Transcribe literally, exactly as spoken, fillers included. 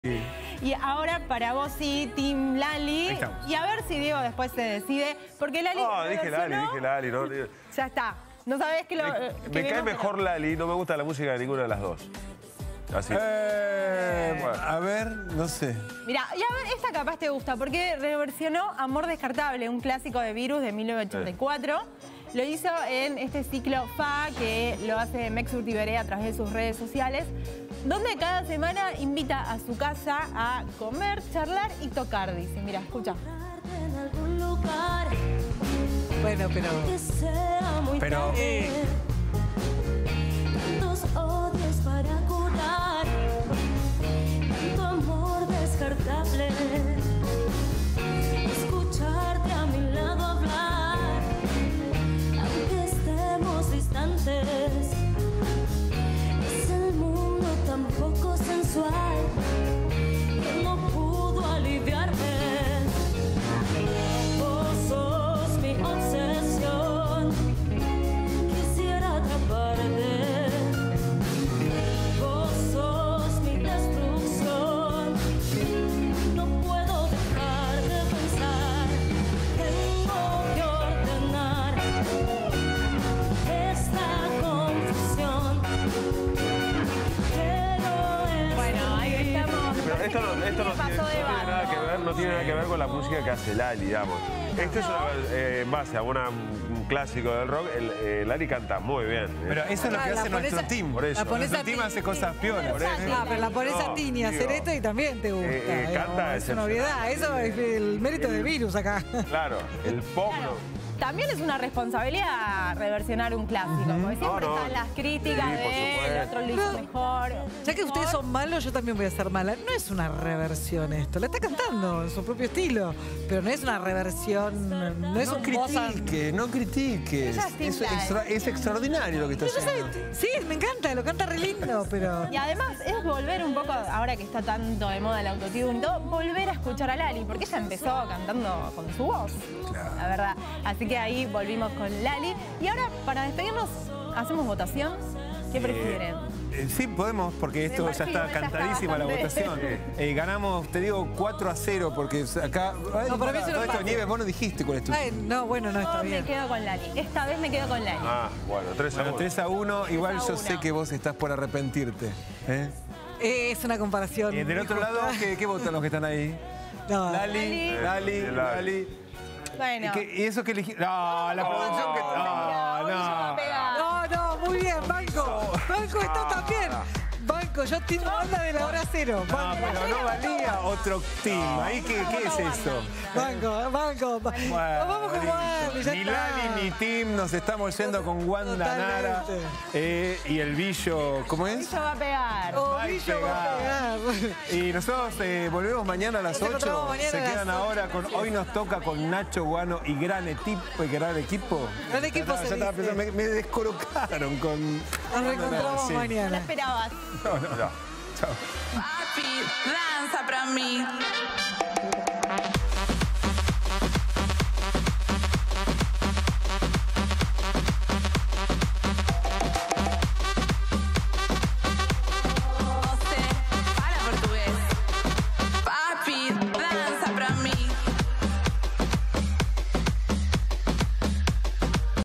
Sí. Y ahora para vos sí, Team Lali. Y a ver si Diego después se decide. Porque Lali... No, dije Lali, dije Lali. No, ya está. No sabés que lo... Me, que me cae mejor pero... Lali, no me gusta la música de ninguna de las dos. Así. Eh, bueno. A ver, no sé. Mirá, y a ver, esta capaz te gusta, porque reversionó Amor Descartable, un clásico de Virus de mil novecientos ochenta y cuatro. Sí. Lo hizo en este ciclo F A, que lo hace Mex Urtiberé a través de sus redes sociales, donde cada semana invita a su casa a comer, charlar y tocar, dice. Mira, escucha. Bueno, pero... Pero... Eh, tantos odios para curar, tanto amor descartable. Escucharte a mi lado hablar, aunque estemos distantes. Es el mundo tan poco sensual que no pudo aliviarme. Vos sos mi obsesión, quisiera atraparte. Vos sos mi destrucción, no puedo dejar de pensar. Tengo que ordenar esta confusión, pero es... Bueno, ahí estamos. Pero esto no, esto no, tiene, no tiene nada que ver, no tiene nada que ver con la música que hace Lali, digamos. Esto es una, eh, en base a una, un clásico del rock. El, eh, Lali canta muy bien. ¿eh? pero eso es lo que Ah, la hace pones nuestro a- team. Por eso. La pones Nuestro a team ti- hace cosas piolas. Por eso. Ah, pero la pones No, a Tini a hacer digo, esto y también te gusta. eh, eh, digamos, canta es una excepcional. obviedad. Eso es el mérito de Virus acá. Claro, el pop. Claro. no- También es una responsabilidad reversionar un clásico, porque siempre No, no. están las críticas Sí, por de el supuesto. otro lo hizo mejor. Ya que ustedes son malos, yo también voy a ser mala. No es una reversión esto. La está cantando en su propio estilo. Pero no es una reversión. No es No un bossa- critique, no critiques. Ella es Team Es, Lali. extra- es extraordinario lo que está Yo sé, haciendo. sí, me encanta, lo canta re lindo, pero... Y además es volver un poco, ahora que está tanto de moda el autotune y todo, volver a escuchar a Lali, porque ella empezó cantando con su voz, Claro. la verdad. Así que ahí volvimos con Lali. Y ahora, para despedirnos, hacemos votación. ¿Qué prefieren? Eh, sí, podemos, porque esto Me ya imagino, está ya está cantadísima la bastante. votación. Eh, ganamos, te digo, cuatro a cero, porque acá... Ay, No, para mí es un todo esto, empate. Nieves, vos no dijiste cuál es tu... Ay, no, bueno, no, está Yo me bien. quedo con Lali. Esta vez me quedo con Lali. Ah, bueno, tres a Bueno, uno. tres a uno, igual a yo uno. sé que vos estás por arrepentirte. ¿eh? Eh, es una comparación. Y del otro injusta. lado, ¿qué, qué votan los que están ahí? No. Lali, Lali, Lali. Lali. Bueno. ¿Y, qué- y eso que elegí? No, la producción que... Mira, No, hoy se va a no. pegar. No, no, muy bien, Banco. Banco está también. Banco, yo tengo onda de la hora cero. No, Banco, pero no valía otro team. ¿Ahí qué, qué es eso? banco, banco. Nos vamos con Wanda, ya Ni está. Lali ni Tim, nos estamos yendo con Wanda Nara. Totalmente. eh, y el Billo, ¿cómo es? Ella va a pegar. Oh, Ay, Billo va a pegar. Y nosotros eh, volvemos mañana a las Nos encontramos ocho. mañana Se a las quedan ocho. ahora con. Hoy nos toca con Nacho Guano y gran equipo. Y gran equipo. Gran equipo Ya se estaba dice. pensando, me, me descolocaron con. Nos reencontramos Sí. La mañana. esperabas. No, no, no. Chao. Papi, danza pra mim.